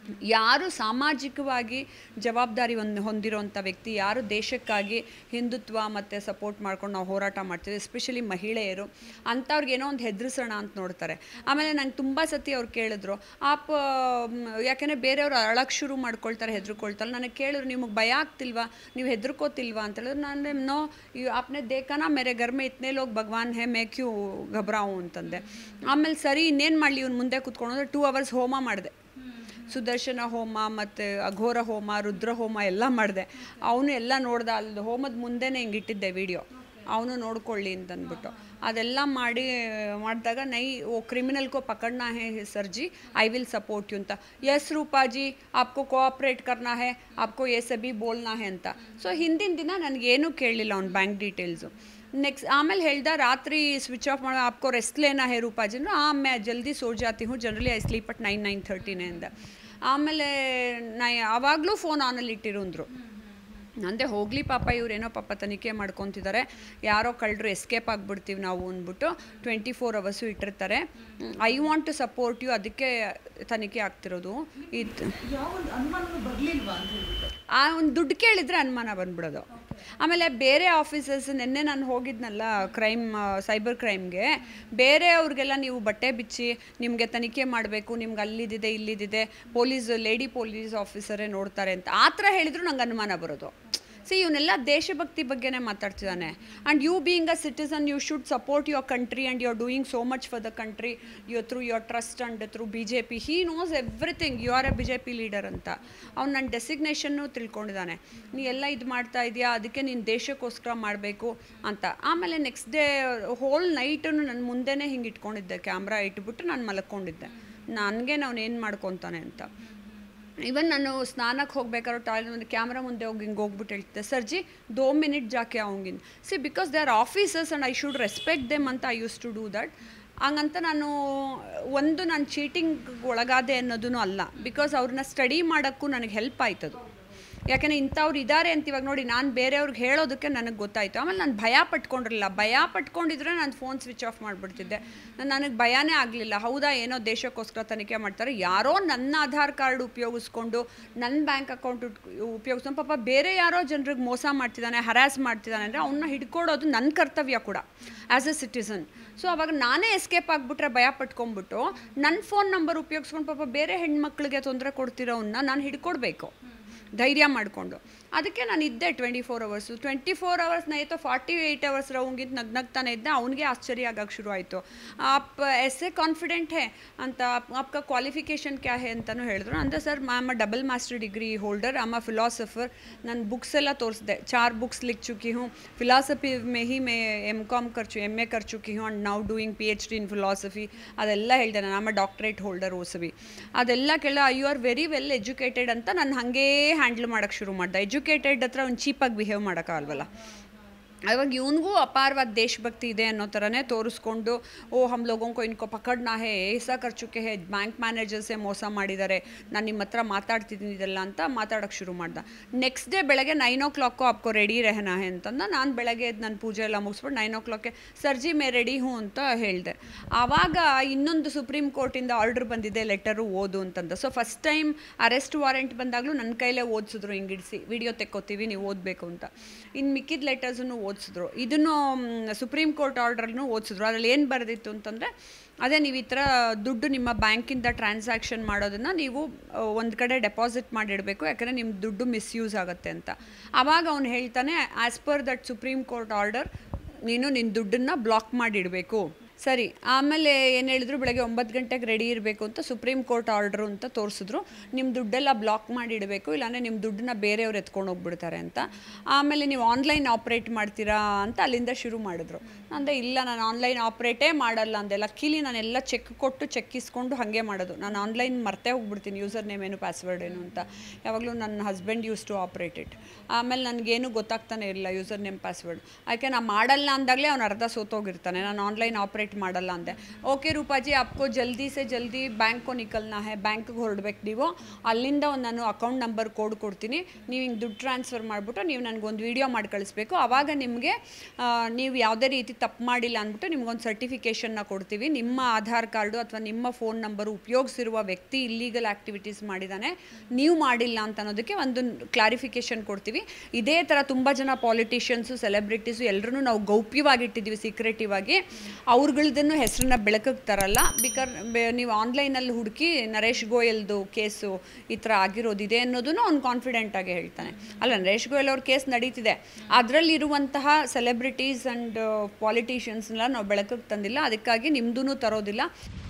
ಯಾರು ಸಾಮಾಜಿಕವಾಗಿ ಜವಾಬ್ದಾರಿ ಹೊಂದಿರೋಂಥ ವ್ಯಕ್ತಿ, ಯಾರು ದೇಶಕ್ಕಾಗಿ ಹಿಂದುತ್ವ ಮತ್ತು ಸಪೋರ್ಟ್ ಮಾಡ್ಕೊಂಡು ನಾವು ಹೋರಾಟ ಮಾಡ್ತೀವಿ, ಎಸ್ಪೆಷಲಿ ಮಹಿಳೆಯರು, ಅಂಥವ್ರಿಗೆ ಏನೋ ಒಂದು ಹೆದರಿಸೋಣ ಅಂತ ನೋಡ್ತಾರೆ. ಆಮೇಲೆ ನಂಗೆ ತುಂಬ ಸತಿ ಅವ್ರು ಕೇಳಿದ್ರು ಯಾಕೆಂದರೆ ಬೇರೆಯವರು ಅಳಕ್ಕೆ ಶುರು ಮಾಡ್ಕೊಳ್ತಾರೆ, ಹೆದರ್ಕೊಳ್ತಾರೆ. ನನಗೆ ಕೇಳಿದ್ರು ನಿಮಗೆ ಭಯ ಆಗ್ತಿಲ್ವಾ, ನೀವು ಹೆದರ್ಕೋತಿಲ್ವಾ ಅಂತ ಹೇಳಿದ್ರು. ನಾನು ನೋ आपने देखा ना मेरे घर में इतने लोग भगवान है मैं क्यों घबराऊँ ಅಂತಂದೆ. ಆಮೇಲೆ ಸರಿ ಇನ್ನೇನು ಮಾಡಲಿ, ಇವ್ನು ಮುಂದೆ ಕೂತ್ಕೊಂಡು 2 hours ಹೋಮ ಮಾಡಿದೆ. ಸುದರ್ಶನ ಹೋಮ ಮತ್ತು ಅಘೋರ ಹೋಮ, ರುದ್ರ ಹೋಮ ಎಲ್ಲ ಮಾಡಿದೆ. ಅವನು ಎಲ್ಲ ನೋಡ್ದೆ, ಅಲ್ಲಿ ಹೋಮದ ಮುಂದೆನೇ ಹಿಂಗೆ ಇಟ್ಟಿದ್ದೆ ವಿಡಿಯೋ, ಅವನು ನೋಡ್ಕೊಳ್ಳಿ ಅಂತಂದ್ಬಿಟ್ಟು. ಅದೆಲ್ಲ ಮಾಡಿದಾಗ ಕ್ರಿಮಿನಲ್ ಕೋ ಪಕಡ್ನಾ ಹೇ sir ji, I will support you ಅಂತ. ಯಸ್ ರೂಪಾಜಿ ಆಪ್ಕೋ ಕೋಆಪ್ರೇಟ್ ಕರ್ನಾ ಹೇ, ಆಪ್ಕೋ ಯೇ ಸಬಿ ಬೋಲ್ನಾ ಹೇ ಅಂತ. ಸೊ ಹಿಂದಿನ ದಿನ ನನಗೇನೂ ಕೇಳಲಿಲ್ಲ ಅವ್ನ ಬ್ಯಾಂಕ್ ಡೀಟೇಲ್ಸು. नेक्स्ट आमेल ಹೇಳ್ದ ರಾತ್ರಿ ಸ್ವಿಚ್ ಆಫ್ ಮಾಡಿ आपको रेस्ट लेना है ರೂಪಾಜಿ ಅಂದ್ರೆ मैं जल्दी सो जाती हूँ, जनरली आई स्लीप at 9-9:30 ಅಂದ. ಆಮೇಲೆ ಆವಾಗಲೂ ಫೋನ್ ಆನಲ್ಲಿ ಇಟ್ಟಿರೋಂದ್ರು. ನಂದೆ ಹೋಗಲಿ ಪಾಪ, ಇವರೇನೋ ಪಾಪ ತನಿಖೆ ಮಾಡ್ಕೊತಿದ್ದಾರೆ, ಯಾರೋ ಕಳ್ಳರು ಎಸ್ಕೇಪ್ ಆಗಿಬಿಡ್ತೀವಿ ನಾವು ಅಂದ್ಬಿಟ್ಟು 24 hours ಇಟ್ಟಿರ್ತಾರೆ. I want to support you, ಅದಕ್ಕೆ ತನಿಖೆ ಆಗ್ತಿರೋದು. ಇದು ಆ ಒಂದು ದುಡ್ಡು ಕೇಳಿದರೆ ಅನುಮಾನ ಬಂದ್ಬಿಡೋದು. ಆಮೇಲೆ ಬೇರೆ ಆಫೀಸರ್ಸ್, ನಿನ್ನೆ ನಾನು ಹೋಗಿದ್ನಲ್ಲ ಸೈಬರ್ ಕ್ರೈಮ್ಗೆ, ಬೇರೆಯವ್ರಿಗೆಲ್ಲ ನೀವು ಬಟ್ಟೆ ಬಿಚ್ಚಿ ನಿಮಗೆ ತನಿಖೆ ಮಾಡಬೇಕು, ನಿಮ್ಗೆ ಅಲ್ಲಿದ್ದಿದೆ ಇಲ್ಲಿದ್ದಿದೆ, ಲೇಡಿ ಪೊಲೀಸ್ ಆಫೀಸರೇ ನೋಡ್ತಾರೆ ಅಂತ ಆ ಥರ ಹೇಳಿದ್ರು ನಂಗೆ ಅನುಮಾನ ಬರೋದು. ಇವನ್ನೆಲ್ಲ ದೇಶಭಕ್ತಿ ಬಗ್ಗೆನೇ ಮಾತಾಡ್ತಿದ್ದಾನೆ. And you being a citizen you should support your country and you are doing so much for the country, through your trust and through BJP. He knows everything, you are a BJP leader ಅಂತ. ಅವ್ನು ನನ್ನ ಡೆಸಿಗ್ನೇಷನ್ನು ತಿಳ್ಕೊಂಡಿದ್ದಾನೆ. ನೀ ಎಲ್ಲ ಇದು ಮಾಡ್ತಾ ಇದೆಯಾ, ಅದಕ್ಕೆ ನೀನು ದೇಶಕ್ಕೋಸ್ಕರ ಮಾಡಬೇಕು ಅಂತ. ಆಮೇಲೆ ನೆಕ್ಸ್ಟ್ ಡೇ ಹೋಲ್ ನೈಟನ್ನು ನನ್ನ ಮುಂದೆನೇ ಹಿಂಗೆ ಇಟ್ಕೊಂಡಿದ್ದೆ, ಕ್ಯಾಮ್ರಾ ಇಟ್ಬಿಟ್ಟು ನಾನು ಮಲ್ಕೊಂಡಿದ್ದೆ. ನನಗೆ ನಾವು ಏನು ಮಾಡ್ಕೊತಾನೆ ಅಂತ. ಇವನ್ ನಾನು ಸ್ನಾನಕ್ಕೆ ಹೋಗ್ಬೇಕಾದ್ರೆ ಟಾಯ್ಲೆಟ್ ಮುಂದೆ ಕ್ಯಾಮ್ರಾ ಮುಂದೆ ಹಿಂಗೆ ಹೋಗ್ಬಿಟ್ಟು ಹೇಳ್ತಿದ್ದೆ, ಸರ್ ಜಿ 2 minute ಜಾಕೆ ಆವಂಗಿನ್ because they are officers and I should respect them ಅಂತ I use to do that. ಹಂಗಂತ ನಾನು ಚೀಟಿಂಗ್ ಒಳಗಾದೆ ಅನ್ನೋದೂ ಅಲ್ಲ, ಬಿಕಾಸ್ ಅವ್ರನ್ನ ಸ್ಟಡಿ ಮಾಡೋಕ್ಕೂ ನನಗೆ ಹೆಲ್ಪ್ ಆಯ್ತದು. ಯಾಕೆಂದರೆ ಇಂಥವ್ರು ಇದ್ದಾರೆ ಅಂತ ಇವಾಗ ನೋಡಿ, ನಾನು ಬೇರೆಯವ್ರಿಗೆ ಹೇಳೋದಕ್ಕೆ ನನಗೆ ಗೊತ್ತಾಯಿತು. ಆಮೇಲೆ ನಾನು ಭಯ ಪಟ್ಕೊಂಡಿದ್ರೆ ನಾನು ಫೋನ್ ಸ್ವಿಚ್ ಆಫ್ ಮಾಡಿಬಿಡ್ತಿದ್ದೆ. ನನಗೆ ಭಯನೇ ಆಗಲಿಲ್ಲ. ಹೌದಾ, ಏನೋ ದೇಶಕ್ಕೋಸ್ಕರ ತನಿಖೆ ಮಾಡ್ತಾರೆ, ಯಾರೋ ನನ್ನ ಆಧಾರ್ ಕಾರ್ಡ್ ಉಪಯೋಗಿಸ್ಕೊಂಡು ನನ್ನ ಬ್ಯಾಂಕ್ ಅಕೌಂಟ್ ಉಪಯೋಗಿಸ್ಕೊಂಡು ಪಾಪ ಬೇರೆ ಯಾರೋ ಜನರಿಗೆ ಮೋಸ ಮಾಡ್ತಿದ್ದಾನೆ, ಹರಾಸ್ ಮಾಡ್ತಿದ್ದಾನೆ ಅಂದರೆ ಅವನ್ನ ಹಿಡ್ಕೊಡೋದು ನನ್ನ ಕರ್ತವ್ಯ ಕೂಡ ಆ್ಯಸ್ ಎ ಸಿಟಿಸನ್. ಸೊ ಅವಾಗ ನಾನೇ ಎಸ್ಕೇಪ್ ಆಗಿಬಿಟ್ರೆ ಭಯ ಪಟ್ಕೊಂಡ್ಬಿಟ್ಟು ನನ್ನ ಫೋನ್ ನಂಬರ್ ಉಪಯೋಗಿಸ್ಕೊಂಡು ಪಾಪ ಬೇರೆ ಹೆಣ್ಮಕ್ಳಿಗೆ ತೊಂದರೆ ಕೊಡ್ತಿರೋವನ್ನ ನಾನು ಹಿಡ್ಕೊಡ್ಬೇಕು ಧೈರ್ಯ ಮಾಡಿಕೊಂಡು. ಅದಕ್ಕೆ ನಾನು ಇದ್ದೆ 24 hours. 24 hours ನೈತು 48 hours ರೌಂಗಿಂತ ನಗ್ನಗ್ತಾನೆ ಇದ್ದೆ. ಅವನಿಗೆ ಆಶ್ಚರ್ಯ ಆಗೋಕ್ಕೆ ಶುರು ಆಯಿತು. ಆಪ್ ಎಸ್ಸೆ ಕಾನ್ಫಿಡೆಂಟ್ ಹೇ ಅಂತ, ಆಪ್ಕ ಕ್ವಾಲಿಫಿಕೇಷನ್ ಕ್ಯಾ ಹೇ ಅಂತಲೂ ಹೇಳಿದ್ರು. ಅಂದರೆ sir am double master degree holder, am philosopher. ನಾನು ಬುಕ್ಸ್ ಎಲ್ಲ ತೋರಿಸಿದೆ, 4 books लिख चुकी हूँ, फिलॉसफी में ही मैं MCom MA कर चुकी हूँ and now doing PhD in philosophy. ಅದೆಲ್ಲ ಹೇಳಿದೆ ನಾನು. ಆಮ ಡಾಕ್ಟ್ರೇಟ್ ಹೋಲ್ಡರ್ ಓಸವಿ. ಅದೆಲ್ಲ ಕೇಳ you are very well educated ಅಂತ ನಾನು ಹಾಗೇ ಹ್ಯಾಂಡಲ್ ಮಾಡೋಕ್ಕೆ ಶುರು ಮಾಡ್ದೆ. ಎಜುಕೇಟೆಡ್ ಹತ್ರ ಒಂದು ಚೀಪಾಗಿ ಬಿಹೇವ್ ಮಾಡೋಕ್ಕಾಗಲ್ವಲ್ಲ. ಅವಾಗ ಇವನಿಗೂ ಅಪಾರವಾದ ದೇಶಭಕ್ತಿ ಇದೆ ಅನ್ನೋ ಥರನೇ ತೋರಿಸ್ಕೊಂಡು, ಹಮ್ ಲೋಗೋಂ ಕೋ ಇನ್ಕೋ ಪಕಡ್ನಾ ಹೇ, ಏಸಾ ಖರ್ಚುಕ್ಕೆ ಹೇ, ಬ್ಯಾಂಕ್ ಮ್ಯಾನೇಜರ್ಸೇ ಮೋಸ ಮಾಡಿದ್ದಾರೆ, ನಾನು ನಿಮ್ಮ ಹತ್ರ ಮಾತಾಡ್ತಿದ್ದೀನಿ ಇದೆಲ್ಲ ಅಂತ ಮಾತಾಡೋಕ್ಕೆ ಶುರು ಮಾಡ್ದೆ. ನೆಕ್ಸ್ಟ್ ಡೇ ಬೆಳಗ್ಗೆ 9 o'clock ಆಪ್ಕೋ ರೆಡಿ ರೆಹನಾ ಹೇ ಅಂತಂದ. ನಾನು ಬೆಳಗ್ಗೆ ನನ್ನ ಪೂಜೆ ಎಲ್ಲ ಮುಗಿಸ್ಬಿಟ್ಟು 9 o'clock ಸರ್ಜಿ ಮೇ ರೆಡಿ ಹ್ಞೂ ಅಂತ ಹೇಳಿದೆ. ಆವಾಗ ಇನ್ನೊಂದು ಸುಪ್ರೀಂ ಕೋರ್ಟಿಂದ ಆರ್ಡ್ರ್ ಬಂದಿದೆ, ಲೆಟರು ಓದು ಅಂತಂದ. So first time arrest warrant ಬಂದಾಗಲೂ ನನ್ನ ಕೈಲೇ ಓದಿಸಿದ್ರು, ಹಿಂಗಿಡಿಸಿ ವಿಡಿಯೋ ತೆಕ್ಕೋತೀವಿ ನೀವು ಓದಬೇಕು ಅಂತ. ಇನ್ನು ಮಿಕ್ಕಿದ ಲೆಟರ್ಸನ್ನು ಓದಿಸಿದ್ರು. ಇದನ್ನು ಸುಪ್ರೀಂ ಕೋರ್ಟ್ ಆರ್ಡ್ರನ್ನು ಓದಿಸಿದ್ರು. ಅದರಲ್ಲಿ ಏನು ಬರೆದಿತ್ತು ಅಂತಂದರೆ, ಅದೇ ನೀವು ಈ ಥರ ದುಡ್ಡು ನಿಮ್ಮ ಬ್ಯಾಂಕಿಂದ ಟ್ರಾನ್ಸಾಕ್ಷನ್ ಮಾಡೋದನ್ನು ನೀವು ಒಂದು ಕಡೆ ಡೆಪಾಸಿಟ್ ಮಾಡಿಡಬೇಕು, ಯಾಕಂದರೆ ನಿಮ್ಮ ದುಡ್ಡು ಮಿಸ್ಯೂಸ್ ಆಗುತ್ತೆ ಅಂತ. ಆವಾಗ ಅವನು ಹೇಳ್ತಾನೆ, as per that supreme court order ನೀನು ನಿನ್ನ ದುಡ್ಡನ್ನು ಬ್ಲಾಕ್ ಮಾಡಿಡಬೇಕು. ಸರಿ, ಆಮೇಲೆ ಏನು ಹೇಳಿದ್ರು, ಬೆಳಗ್ಗೆ 9 ಗಂಟೆಗೆ ರೆಡಿ ಇರಬೇಕು ಅಂತ ಸುಪ್ರೀಂ ಕೋರ್ಟ್ ಆರ್ಡ್ರು ಅಂತ ತೋರಿಸಿದ್ರು. ನಿಮ್ಮ ದುಡ್ಡೆಲ್ಲ ಬ್ಲಾಕ್ ಮಾಡಿಡಬೇಕು, ಇಲ್ಲಾಂದರೆ ನಿಮ್ಮ ದುಡ್ಡನ್ನ ಬೇರೆಯವ್ರು ಎತ್ಕೊಂಡು ಹೋಗ್ಬಿಡ್ತಾರೆ ಅಂತ. ಆಮೇಲೆ ನೀವು ಆನ್ಲೈನ್ ಆಪ್ರೇಟ್ ಮಾಡ್ತೀರಾ ಅಂತ ಅಲ್ಲಿಂದ ಶುರು ಮಾಡಿದ್ರು. ಅಂದರೆ ಇಲ್ಲ, ನಾನು ಆನ್ಲೈನ್ ಆಪ್ರೇಟೇ ಮಾಡಲ್ಲ ಅಂದೆ. ಲಕ್ಕಿಲಿ ನಾನೆಲ್ಲ ಚೆಕ್ ಕೊಟ್ಟು ಚೆಕ್ಕಿಸ್ಕೊಂಡು ಹಾಗೆ ಮಾಡೋದು. ನಾನು ಆನ್ಲೈನ್ ಮರ್ತೇ ಹೋಗ್ಬಿಡ್ತೀನಿ, ಯೂಸರ್ ನೇಮ್ ಏನು ಪಾಸ್ವರ್ಡ್ ಏನು ಅಂತ. ಯಾವಾಗಲೂ ನನ್ನ husband use to operate it. ಆಮೇಲೆ ನನಗೇನು ಗೊತ್ತಾಗ್ತಾನೆ ಇರಲಿಲ್ಲ ಯೂಸರ್ ನೇಮ್ ಪಾಸ್ವರ್ಡ್. ಯಾಕೆ ನಾನು ಮಾಡಲ್ಲ ಅಂದಾಗಲೇ ಅವ್ನು ಅರ್ಧ ಸೋತೋಗಿರ್ತಾನೆ. ನಾನು ಆನ್ಲೈನ್ ಆಪ್ರೇಟ್ ಮಾಡಲ್ಲ ಅಂದೆ. ಓಕೆ ರೂಪಾಜಿ, आपको ಜಲ್ದಿ ಸೆ ಜಲ್ದಿ ಬ್ಯಾಂಕ್ ಕೋ ನಿಕಲ್ನಾ ಹೇ, ಬ್ಯಾಂಕ್ಗೆ ಹೊರಡ್ಬೇಕು ನೀವು. ಅಲ್ಲಿಂದ ಒಂದು ನಾನು ಅಕೌಂಟ್ ನಂಬರ್ ಕೋಡ್ ಕೊಡ್ತೀನಿ, ನೀವು ಹಿಂಗೆ ದುಡ್ಡು ಟ್ರಾನ್ಸ್ಫರ್ ಮಾಡಿಬಿಟ್ಟು ನೀವು ನನಗೊಂದು ವೀಡಿಯೋ ಮಾಡಿ ಕಳಿಸ್ಬೇಕು. ಆವಾಗ ನಿಮಗೆ ನೀವು ಯಾವುದೇ ರೀತಿ ತಪ್ಪು ಮಾಡಿಲ್ಲ ಅಂದ್ಬಿಟ್ಟು ನಿಮ್ಗೊಂದು ಸರ್ಟಿಫಿಕೇಷನ್ನ ಕೊಡ್ತೀವಿ. ನಿಮ್ಮ ಆಧಾರ್ ಕಾರ್ಡು ಅಥವಾ ನಿಮ್ಮ ಫೋನ್ ನಂಬರು ಉಪಯೋಗಿಸಿರುವ ವ್ಯಕ್ತಿ ಇಲ್ಲೀಗಲ್ ಆ್ಯಕ್ಟಿವಿಟೀಸ್ ಮಾಡಿದ್ದಾನೆ, ನೀವು ಮಾಡಿಲ್ಲ ಅಂತ ಅನ್ನೋದಕ್ಕೆ ಒಂದು ಕ್ಲಾರಿಫಿಕೇಷನ್ ಕೊಡ್ತೀವಿ. ಇದೇ ಥರ ತುಂಬ ಜನ ಪಾಲಿಟಿಷಿಯನ್ಸು, ಸೆಲೆಬ್ರಿಟೀಸು ಎಲ್ಲರೂ ನಾವು ಗೌಪ್ಯವಾಗಿಟ್ಟಿದ್ದೀವಿ, ಸೀಕ್ರೆಟಿವ್ ಆಗಿ. ಅವ್ರುಗಳದನ್ನು ಹೆಸರನ್ನ ಬೆಳಕಿಗೆ ತರಲ್ಲ. ನೀವು ಆನ್ಲೈನಲ್ಲಿ ಹುಡುಕಿ ನರೇಶ್ ಗೋಯಲ್ದು ಕೇಸು ಈ ಥರ ಆಗಿರೋದಿದೆ ಅನ್ನೋದನ್ನು ಅವ್ನು ಕಾನ್ಫಿಡೆಂಟಾಗಿ ಹೇಳ್ತಾನೆ. ಅಲ್ಲ, ನರೇಶ್ ಗೋಯಲ್ ಅವ್ರ ಕೇಸ್ ನಡೀತಿದೆ, ಅದರಲ್ಲಿರುವಂತಹ ಸೆಲೆಬ್ರಿಟೀಸ್ ಆ್ಯಂಡ್ ಪಾಲಿಟಿಷಿಯನ್ಸ್ನೆಲ್ಲ ನಾವು ಬೆಳಕಿಗೆ ತಂದಿಲ್ಲ, ಅದಕ್ಕಾಗಿ ನಿಮ್ಮದೂ ತರೋದಿಲ್ಲ.